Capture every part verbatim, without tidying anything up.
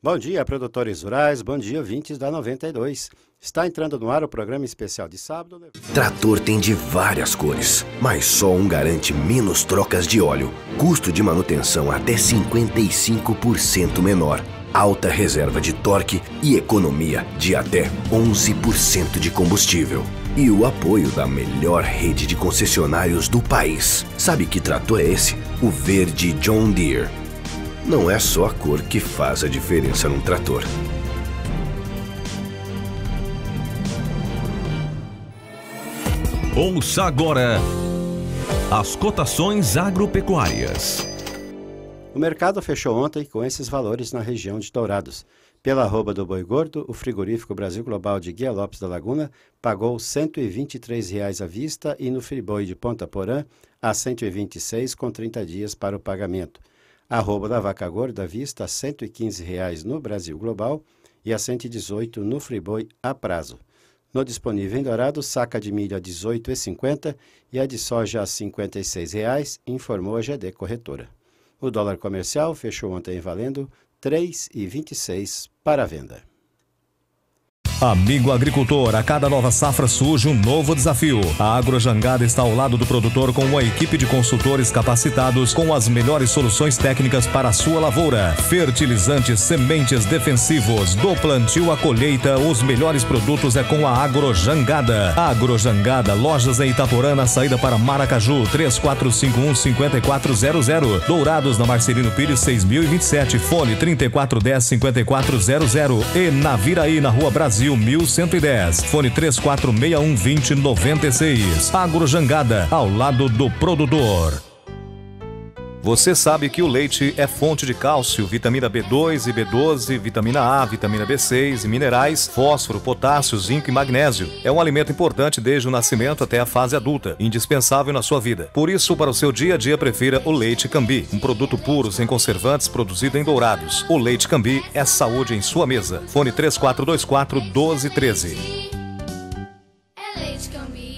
Bom dia, produtores rurais, bom dia, ouvintes da noventa e dois. Está entrando no ar o programa especial de sábado. Trator tem de várias cores, mas só um garante menos trocas de óleo, custo de manutenção até cinquenta e cinco por cento menor, alta reserva de torque e economia de até onze por cento de combustível. E o apoio da melhor rede de concessionários do país. Sabe que trator é esse? O verde John Deere. Não é só a cor que faz a diferença num trator. Ouça agora as cotações agropecuárias. O mercado fechou ontem com esses valores na região de Dourados. Pela arroba do boi gordo, o frigorífico Brasil Global de Guia Lopes da Laguna pagou cento e vinte e três reais à vista e no friboi de Ponta Porã a cento e vinte e seis com trinta dias para o pagamento. A arroba da vaca gorda à vista a cento e quinze reais no Brasil Global e a cento e dezoito no friboi a prazo. No disponível em Dourados, saca de milho a dezoito reais e cinquenta centavos e a de soja a cinquenta e seis reais, informou a G D Corretora. O dólar comercial fechou ontem valendo três reais e vinte e seis centavos para a venda. Amigo agricultor, a cada nova safra surge um novo desafio. A Agrojangada está ao lado do produtor com uma equipe de consultores capacitados com as melhores soluções técnicas para a sua lavoura. Fertilizantes, sementes defensivos, do plantio à colheita, os melhores produtos é com a Agrojangada. Agrojangada, lojas em Itaporã, na saída para Maracaju, três quatro cinco um, cinco quatro zero zero. Dourados, na Marcelino Pires, seis mil e vinte e sete, fone trinta e quatro dez, cinquenta e quatro zero zero. E na Viraí, na Rua Brasil, mil cento e dez, fone três quatro seis um, dois zero nove seis. Agrojangada, ao lado do produtor. Você sabe que o leite é fonte de cálcio, vitamina B dois e B doze, vitamina A, vitamina B seis e minerais, fósforo, potássio, zinco e magnésio. É um alimento importante desde o nascimento até a fase adulta, indispensável na sua vida. Por isso, para o seu dia a dia, prefira o Leite Cambi, um produto puro, sem conservantes, produzido em Dourados. O Leite Cambi é saúde em sua mesa. Fone três quatro dois quatro, um dois um três. É Leite Cambi.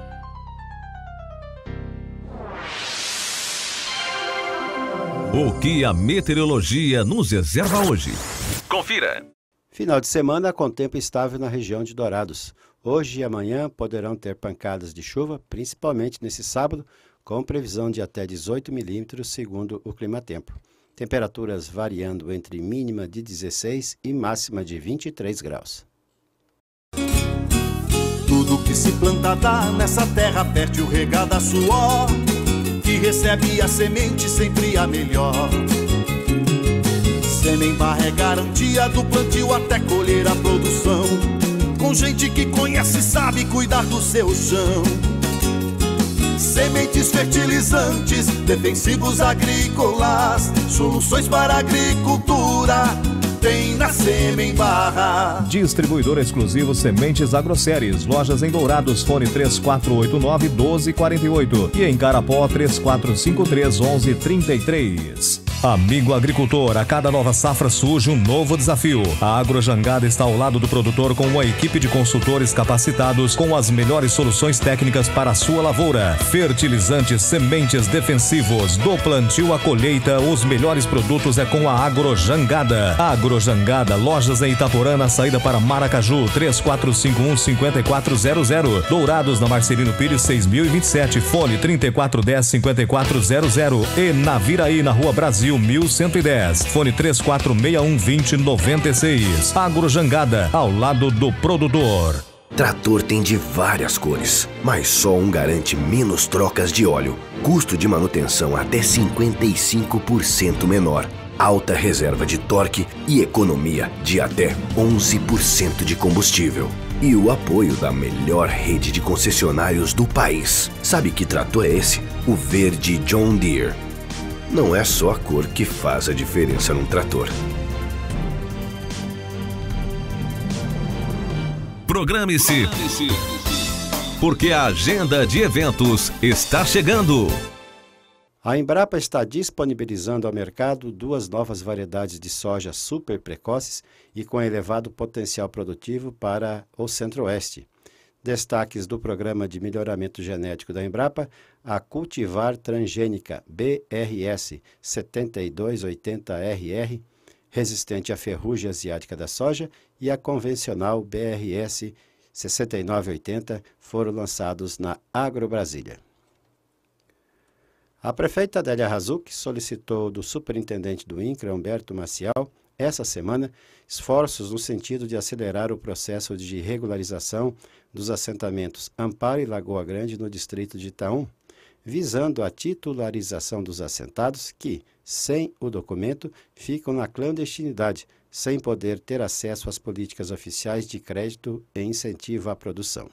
O que a meteorologia nos reserva hoje? Confira! Final de semana com tempo estável na região de Dourados. Hoje e amanhã poderão ter pancadas de chuva, principalmente nesse sábado, com previsão de até dezoito milímetros, segundo o Climatempo. Temperaturas variando entre mínima de dezesseis e máxima de vinte e três graus. Tudo que se planta dá nessa terra fértil regada a suor, que recebe a semente sempre a melhor. Semem-Barra é garantia do plantio até colher a produção, com gente que conhece e sabe cuidar do seu chão. Sementes, fertilizantes, defensivos agrícolas, soluções para a agricultura tem na Semem-Barra. Distribuidor exclusivo Sementes Agroceres. Lojas em Dourados, fone três quatro oito nove, um dois quatro oito. E em Carapó, três quatro cinco três, um um três três. Amigo agricultor, a cada nova safra surge um novo desafio. A Agrojangada está ao lado do produtor com uma equipe de consultores capacitados com as melhores soluções técnicas para a sua lavoura. Fertilizantes, sementes defensivos, do plantio à colheita, os melhores produtos é com a Agrojangada. Agrojangada, lojas em Itaporã, na saída para Maracaju, três quatro cinco um, cinco quatro zero zero. Dourados, na Marcelino Pires, seis mil e vinte e sete, fone trinta e quatro dez, cinquenta e quatro zero zero. E na Viraí, na Rua Brasil, mil cento e dez, fone três quatro seis um, dois zero nove seis. Agrojangada, ao lado do produtor. Trator tem de várias cores, mas só um garante menos trocas de óleo, custo de manutenção até cinquenta e cinco por cento menor, alta reserva de torque e economia de até onze por cento de combustível. E o apoio da melhor rede de concessionários do país. Sabe que trator é esse? O verde John Deere. Não é só a cor que faz a diferença num trator. Programe-se, porque a agenda de eventos está chegando. A Embrapa está disponibilizando ao mercado duas novas variedades de soja super precoces e com elevado potencial produtivo para o Centro-Oeste. Destaques do Programa de Melhoramento Genético da Embrapa, a Cultivar Transgênica B R S sete dois oito zero R R, resistente à ferrugem asiática da soja e a convencional B R S sessenta e nove oitenta foram lançados na AgroBrasília. A prefeita Adélia Razuc solicitou do superintendente do INCRA, Humberto Maciel, essa semana, esforços no sentido de acelerar o processo de regularização dos assentamentos Amparo e Lagoa Grande no distrito de Itaúm, visando a titularização dos assentados que, sem o documento, ficam na clandestinidade, sem poder ter acesso às políticas oficiais de crédito e incentivo à produção.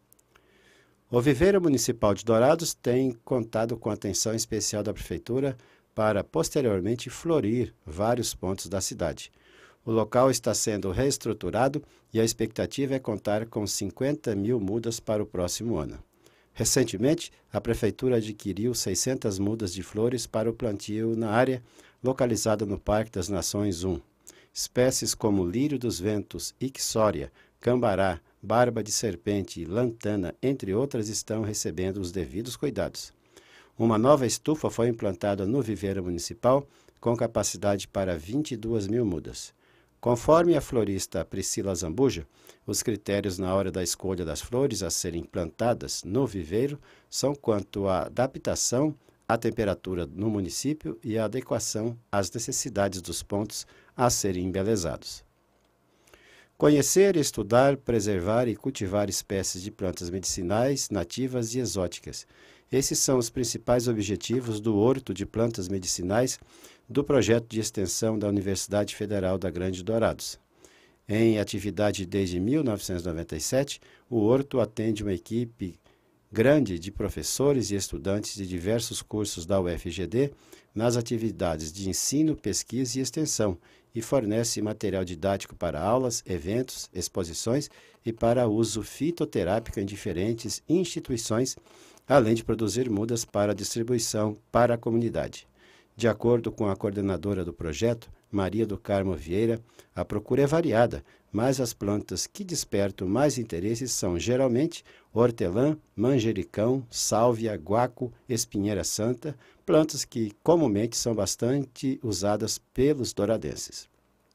O Viveiro Municipal de Dourados tem contado com a atenção especial da Prefeitura para, posteriormente, florir vários pontos da cidade. O local está sendo reestruturado e a expectativa é contar com cinquenta mil mudas para o próximo ano. Recentemente, a Prefeitura adquiriu seiscentas mudas de flores para o plantio na área localizada no Parque das Nações um. Espécies como lírio dos ventos, ixória, cambará, barba de serpente e lantana, entre outras, estão recebendo os devidos cuidados. Uma nova estufa foi implantada no viveiro municipal, com capacidade para vinte e duas mil mudas. Conforme a florista Priscila Zambuja, os critérios na hora da escolha das flores a serem plantadas no viveiro são quanto à adaptação à temperatura no município e à adequação às necessidades dos pontos a serem embelezados. Conhecer, estudar, preservar e cultivar espécies de plantas medicinais, nativas e exóticas. Esses são os principais objetivos do Horto de Plantas Medicinais do projeto de extensão da Universidade Federal da Grande Dourados. Em atividade desde mil novecentos e noventa e sete, o Horto atende uma equipe grande de professores e estudantes de diversos cursos da U F G D nas atividades de ensino, pesquisa e extensão e fornece material didático para aulas, eventos, exposições e para uso fitoterápico em diferentes instituições, além de produzir mudas para distribuição para a comunidade. De acordo com a coordenadora do projeto, Maria do Carmo Vieira, a procura é variada, mas as plantas que despertam mais interesse são geralmente hortelã, manjericão, sálvia, guaco, espinheira santa, plantas que comumente são bastante usadas pelos douradenses.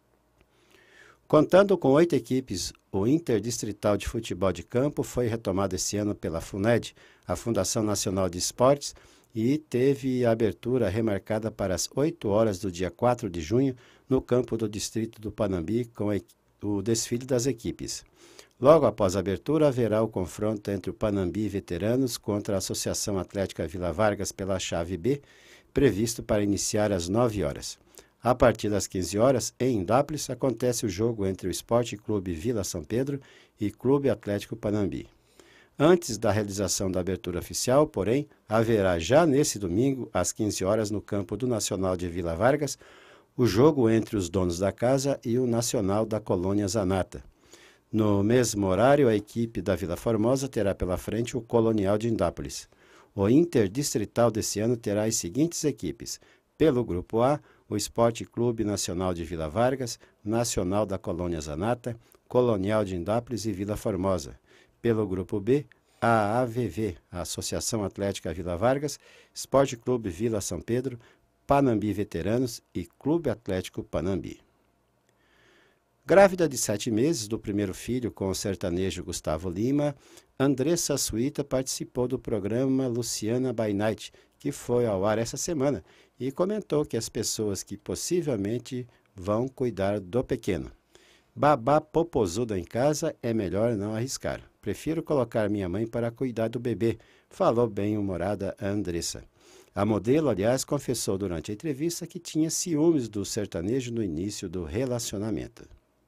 Contando com oito equipes, o Interdistrital de Futebol de Campo foi retomado esse ano pela FUNED, a Fundação Nacional de Esportes, e teve a abertura remarcada para as oito horas do dia quatro de junho no campo do Distrito do Panambi com o desfile das equipes. Logo após a abertura, haverá o confronto entre o Panambi Veteranos contra a Associação Atlética Vila Vargas pela chave B, previsto para iniciar às nove horas. A partir das quinze horas, em Indápolis, acontece o jogo entre o Esporte Clube Vila São Pedro e Clube Atlético Panambi. Antes da realização da abertura oficial, porém, haverá já nesse domingo, às quinze horas, no campo do Nacional de Vila Vargas, o jogo entre os donos da casa e o Nacional da Colônia Zanata. No mesmo horário, a equipe da Vila Formosa terá pela frente o Colonial de Indápolis. O Interdistrital desse ano terá as seguintes equipes. Pelo Grupo A, o Esporte Clube Nacional de Vila Vargas, Nacional da Colônia Zanata, Colonial de Indápolis e Vila Formosa. Pelo Grupo B, a AVV, a Associação Atlética Vila Vargas, Esporte Clube Vila São Pedro, Panambi Veteranos e Clube Atlético Panambi. Grávida de sete meses do primeiro filho com o sertanejo Gustavo Lima, Andressa Suíta participou do programa Luciana by Night, que foi ao ar essa semana, e comentou que as pessoas que possivelmente vão cuidar do pequeno. Babá popozuda em casa é melhor não arriscar. Prefiro colocar minha mãe para cuidar do bebê, falou bem-humorada a Andressa. A modelo, aliás, confessou durante a entrevista que tinha ciúmes do sertanejo no início do relacionamento.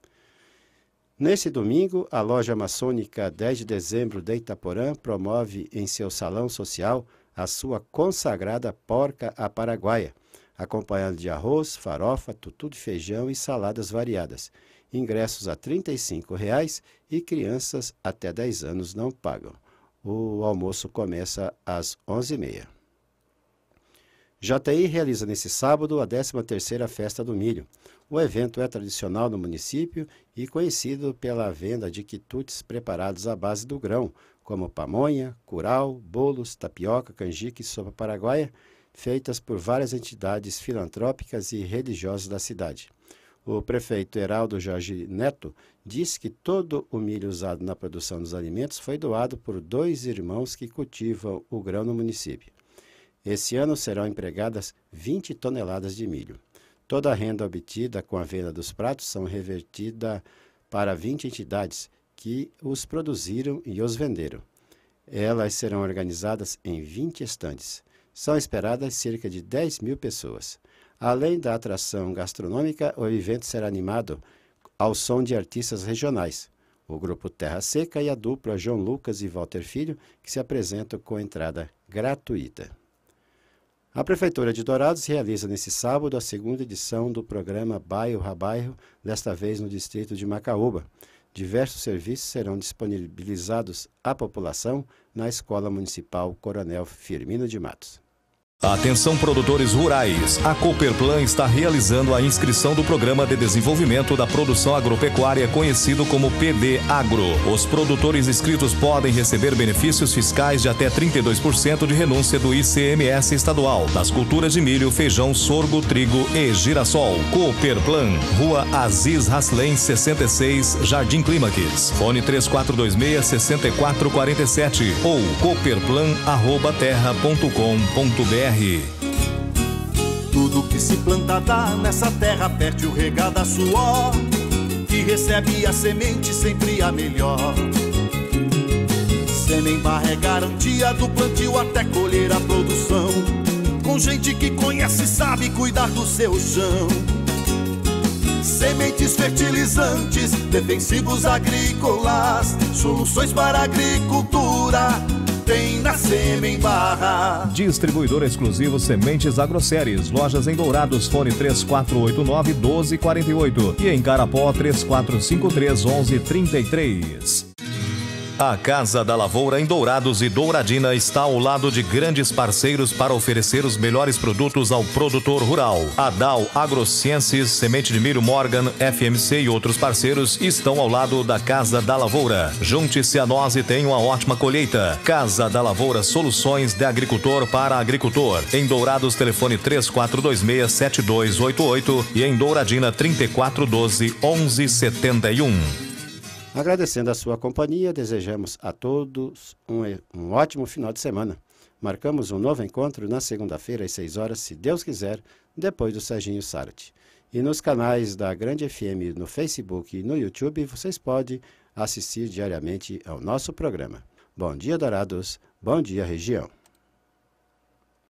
Nesse domingo, a loja maçônica dez de dezembro de Itaporã promove em seu salão social a sua consagrada porca à paraguaia, acompanhada de arroz, farofa, tutu de feijão e saladas variadas. Ingressos a trinta e cinco reais e crianças até dez anos não pagam. O almoço começa às onze e meia. J T I realiza nesse sábado a décima terceira Festa do Milho. O evento é tradicional no município e conhecido pela venda de quitutes preparados à base do grão, como pamonha, curau, bolos, tapioca, canjica e sopa paraguaia, feitas por várias entidades filantrópicas e religiosas da cidade. O prefeito Heraldo Jorge Neto disse que todo o milho usado na produção dos alimentos foi doado por dois irmãos que cultivam o grão no município. Esse ano serão empregadas vinte toneladas de milho. Toda a renda obtida com a venda dos pratos são revertida para vinte entidades que os produziram e os venderam. Elas serão organizadas em vinte estandes. São esperadas cerca de dez mil pessoas. Além da atração gastronômica, o evento será animado ao som de artistas regionais, o grupo Terra Seca e a dupla João Lucas e Walter Filho, que se apresentam com entrada gratuita. A Prefeitura de Dourados realiza nesse sábado a segunda edição do programa Bairro a Bairro, desta vez no distrito de Macaúba. Diversos serviços serão disponibilizados à população na Escola Municipal Coronel Firmino de Matos. Atenção, produtores rurais. A Cooperplan está realizando a inscrição do Programa de Desenvolvimento da Produção Agropecuária, conhecido como P D Agro. Os produtores inscritos podem receber benefícios fiscais de até trinta e dois por cento de renúncia do I C M S estadual das culturas de milho, feijão, sorgo, trigo e girassol. Cooperplan, Rua Aziz Haslen, sessenta e seis, Jardim Clímax. Fone três quatro dois seis, seis quatro quatro sete ou cooperplan arroba terra ponto com ponto br. Tudo que se planta dá nessa terra fértil regada a suor, que recebe a semente sempre a melhor. Semembarra é garantia do plantio até colher a produção, com gente que conhece e sabe cuidar do seu chão. Sementes fertilizantes, defensivos agrícolas, soluções para a agricultura tem na Semembarra. Distribuidor exclusivo Sementes Agroceres. Lojas em Dourados, fone três quatro oito nove, um dois quatro oito e em Carapó três quatro cinco três, um um três três. A Casa da Lavoura em Dourados e Douradina está ao lado de grandes parceiros para oferecer os melhores produtos ao produtor rural. A Dow Agrociências, Semente de Milho Morgan, F M C e outros parceiros estão ao lado da Casa da Lavoura. Junte-se a nós e tenha uma ótima colheita. Casa da Lavoura, soluções de agricultor para agricultor. Em Dourados, telefone três quatro dois seis, sete dois oito oito e em Douradina trinta e quatro doze, onze setenta e um. Agradecendo a sua companhia, desejamos a todos um, um ótimo final de semana. Marcamos um novo encontro na segunda-feira às seis horas, se Deus quiser, depois do Serginho Sarati. E nos canais da Grande F M no Facebook e no YouTube, vocês podem assistir diariamente ao nosso programa. Bom dia, Dourados. Bom dia, região.